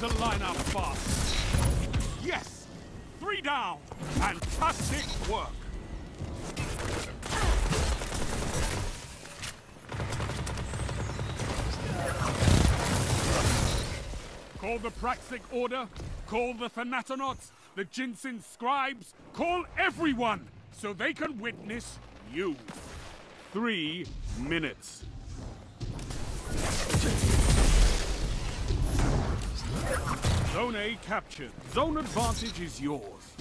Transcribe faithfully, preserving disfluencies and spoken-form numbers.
to line up fast. Yes! Three down! Fantastic work! Call the Praxic Order, call the Thanatonauts, the Jinsen Scribes, call everyone so they can witness you. Three minutes. Zone A captured. Zone advantage is yours.